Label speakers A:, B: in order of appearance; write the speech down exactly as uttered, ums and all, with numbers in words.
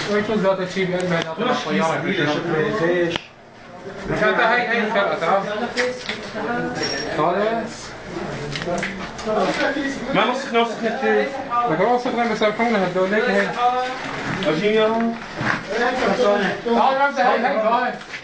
A: ويشوف ذات الشيء بقلبها ذات الطيارة
B: فيش
A: مشان هي هي الفرقة تعال خالص
C: ما نسخنا نسخنا كيف؟
A: لك وسخنا بيسامحونا هدول هيك هي
C: اجيني اهو
A: تعال نمسح هي هي